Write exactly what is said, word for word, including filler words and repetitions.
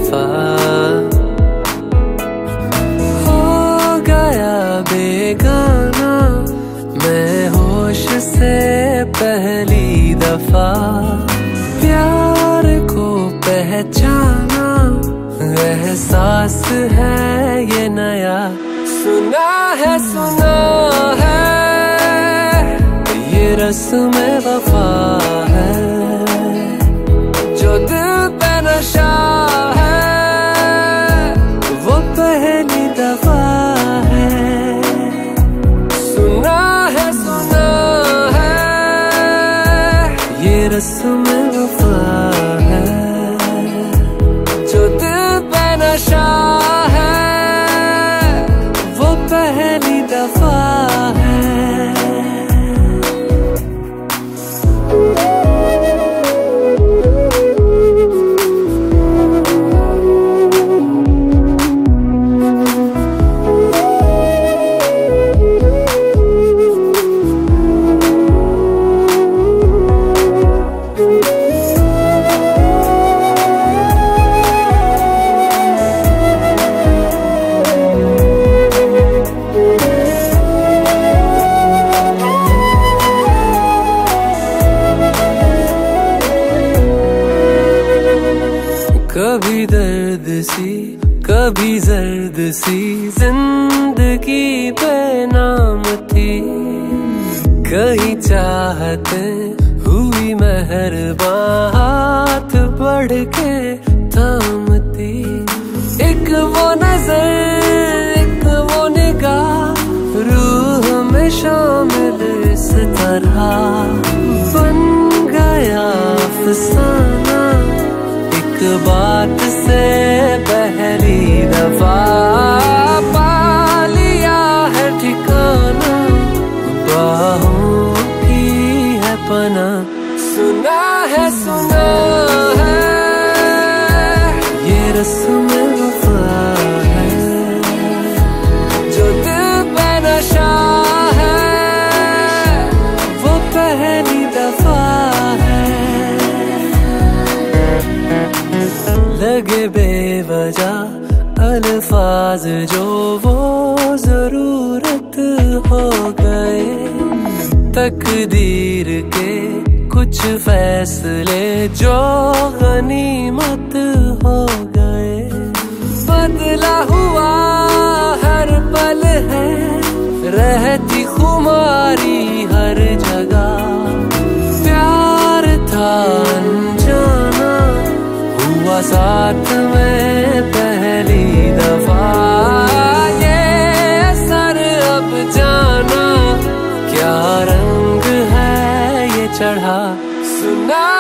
दफा हो गया बेगाना मैं होश से पहली दफा। प्यार को पहचाना एहसास है ये नया। सुना है सुना है ये रस्म वफा है जो दिल पे नशा है वो पहली दफा है। सुना है सुना है ये रस्म वफा है जो दिल पे नशा है वो पहली दफा है। कभी दर्द सी कभी जर्द सी जिंदगी बेनाम थी। कहीं चाहते हुई मेहरबान हाथ बढ़ के थामती। एक वो नजर एक वो निगाह रूह में शामिल इस तरह बन गया अफसाना एक बात से पहली दफा। पा लिया है ठिकाना बाहों की है पना। सुना है सुना है ये रस्म वफा है जो दिल पे नशा है वो पहली दफा है। लगे बेवजह अल्फाज जो वो जरूरत हो गए। तकदीर के कुछ फैसले जो गनीमत हो गए। बदला हुआ हर पल है रहती खुमारी हर जगह। प्यार था अनजाना हुआ साथ में पहली दफा। ये असर अब जाना क्या रंग है ये चढ़ा। सुना